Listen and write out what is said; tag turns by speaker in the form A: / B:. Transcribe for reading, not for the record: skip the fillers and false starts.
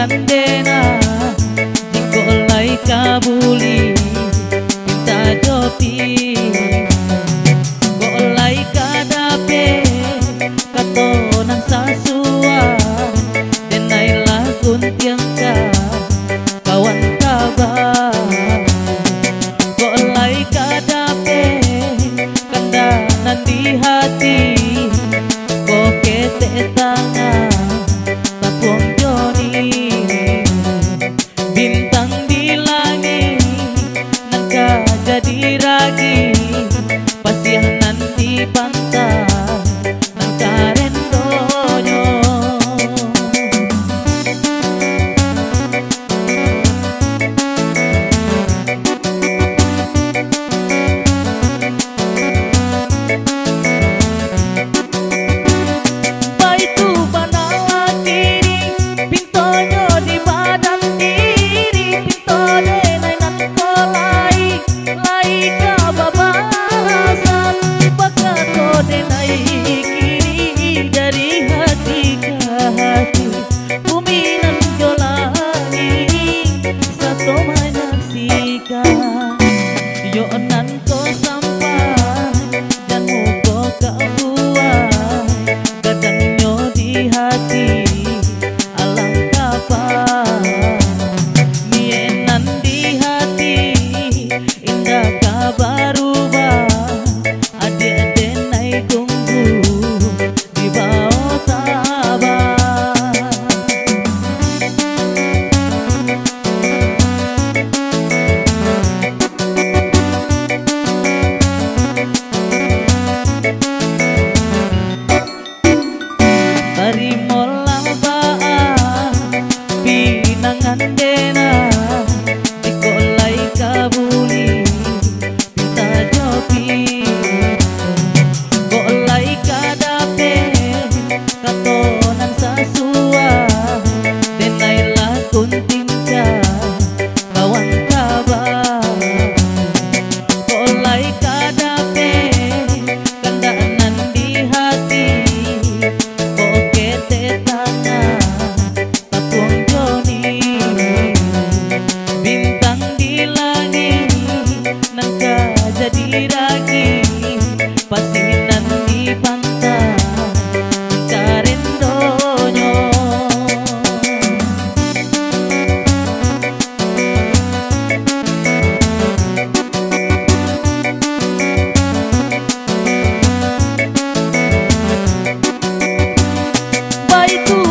A: ngandena jiko lai kabuli minta jopi ko lai kadape katonan sasua denai lagun tiangka kawan kabar ko lai kadape kandanan di hati ko kete tangan tapuang Joni bintang di langit nangka jadi ragi pasianan di pantai nangka rendonyo baitu banawa kiri pintonyo di badan diri pinto denai nan kolai lai ka babalasan bakato denai kiri dari hati ke hati bumi nan jolani satu menyaksikan yo nan ko sampai dan muko kabuai kadangnya di hati alang kapan mienan di hati indah kabarubah adik denai tunggu di bawah tabah Bari molang baa pinangan dena jiko lai kabuli minta jopi ko lai kadape katonan sasua denai lakun tingka kawan kabar ko lai kadape kandanan di hati ko kete tangan tapuang Joni bintang di langit nangka jadi ragi pasinan di pantai karendonyo baitu